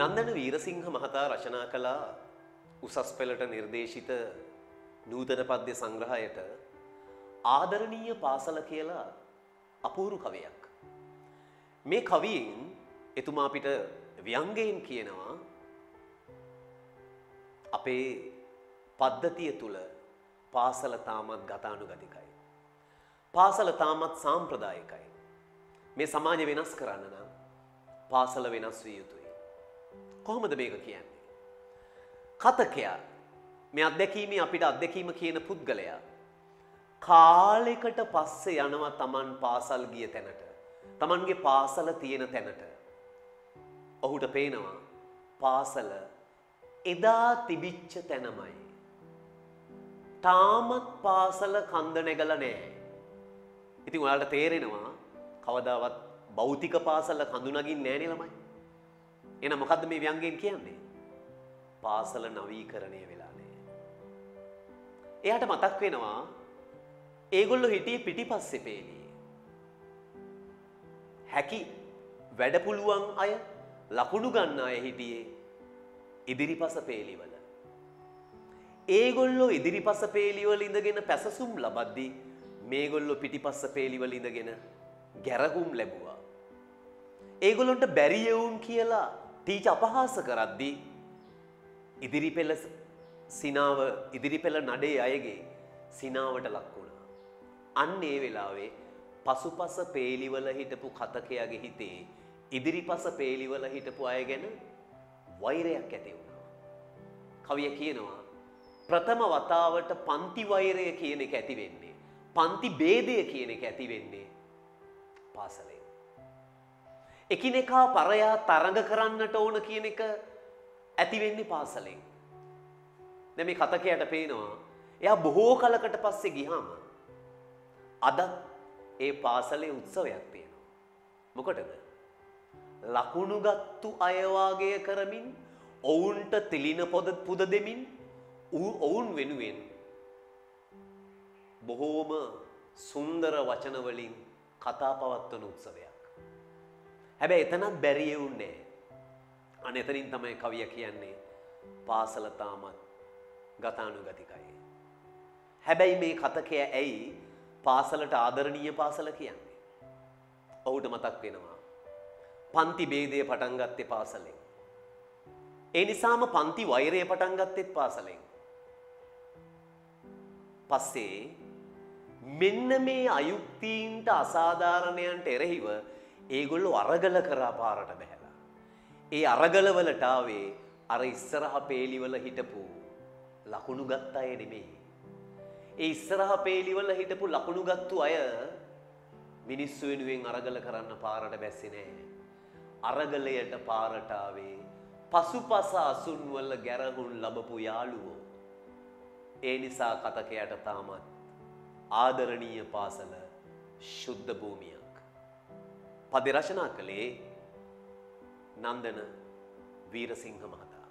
නන්දන වීරසිංහ මහතා රචනා කළ උසස් පෙළට නිර්දේශිත නූතන පද්‍ය සංග්‍රහයට ආදරණීය පාසල කියලා අපූර්ව කවියක්. මේ කවියෙන් එතුමා අපිට ව්‍යංගයෙන් කියනවා අපේ පද්ධතිය තුල පාසල තාමත් ගතානුගතිකයි. පාසල තාමත් සාම්ප්‍රදායිකයි. මේ සමාජය වෙනස් කරන්න නම් පාසල වෙනස් විය යුතුයි. කොහොමද මේක කියන්නේ? කතකයා මේ අත්දැකීමේ අපිට අත්දැකීම කියන පුද්ගලයා කාලයකට පස්සේ යනවා Taman පාසල් ගිය තැනට. Tamanගේ පාසල තියෙන තැනට. ඔහුට පේනවා පාසල එදා තිබිච්ච තැනමයි. තාමත් පාසල කන්ද නැගලා නැහැ. ඉතින් ඔයාලට තේරෙනවා කවදාවත් භෞතික පාසල කඳු නගින්නේ නැහැ නේ ළමයි. එහෙනම් මොකද්ද මේ ව්‍යංගයෙන් කියන්නේ? පාසල නවීකරණය වෙලා නැහැ. එයාට මතක් වෙනවා ඒගොල්ලෝ හිටියේ පිටිපස්සේ පේලියේ. හැකි වැඩ පුළුවන් අය ලකුණු ගන්න අය හිටියේ ඉදිරිපස පේලිවල. ඒගොල්ලෝ ඉදිරිපස පේලිවල ඉඳගෙන පැසසුම් ලබද්දී මේගොල්ලෝ පිටිපස්ස පේලිවල ඉඳගෙන ගැරහුම් ලැබුවා. ඒගොල්ලන්ට බැරි යවුන් කියලා ටීචර් අපහාස කරද්දී ඉදිරිපෙළ සිනාව ඉදිරිපෙළ නඩේ අයගේ සිනාවට ලක් වුණා. අන්න ඒ වෙලාවේ පසුපස පේලිවල හිටපු කතකයාගේ හිතේ ඉදිරිපස පේලිවල හිටපු අය ගැන වෛරයක් ඇති වුණා. කවිය කියනවා ප්‍රථම වතාවට පන්ති වෛරය කියන එක ඇති වෙන්නේ, පන්ති ભેදය කියන එක ඇති වෙන්නේ පාසලේ. එකිනෙකා පරයා තරඟ කරන්නට ඕන කියන එක ඇති වෙන්නේ පාසලෙන්. දැන් මේ කතකයට පේනවා එයා බොහෝ කලකට පස්සේ ගියාම අද ඒ පාසලේ උත්සවයක් තියෙනවා. මොකටද? ලකුණු ගත්තු අය වාගය කරමින් ඔවුන්ට තිලින පුද දෙමින් ඔවුන් වෙනුවෙන් බොහෝම සුන්දර වචන වලින් කතා පවත්වන උත්සවයක්. හැබැයි එතනත් බැරි යුන්නේ නැහැ. අන්න එතනින් තමයි කවිය කියන්නේ පාසල තාමත් ගතානුගතිකයි. හැබැයි මේ කතකය ඇයි පාසලට ආදරණීය පාසල කියන්නේ? ඔහුට මතක් වෙනවා පන්ති ભેදය පටන් ගත්තේ පාසලෙන්. ඒ නිසාම පන්ති වෛරය පටන් ගත්තෙත් පාසලෙන්. පස්සේ මෙන්න මේ අයුක්තීන්ට අසාධාරණයන්ට එරෙහිව ඒගොල්ලෝ අරගල කරා පාරට බැහැලා. ඒ අරගල වලට ආවේ අර ඉස්සරහ පේලිවල හිටපු ලකුණු ගත්ත අය නෙමෙයි. ඒ ඉස්සරහ පේලිවල හිටපු ලකුණු ගත්තු අය මිනිස්සු වෙනුවෙන් අරගල කරන්න පාරට බැස්සේ නැහැ. අරගලයට පාරට ආවේ පසුපස අසුන් වල ගැරහුන් ලැබපු යාළුවෝ. ඒ නිසා කතකයට තාමත් ආදරණීය පාසල ශුද්ධ භූමියක්. පද රචනා කළේ නන්දන වීරසිංහ මහතා.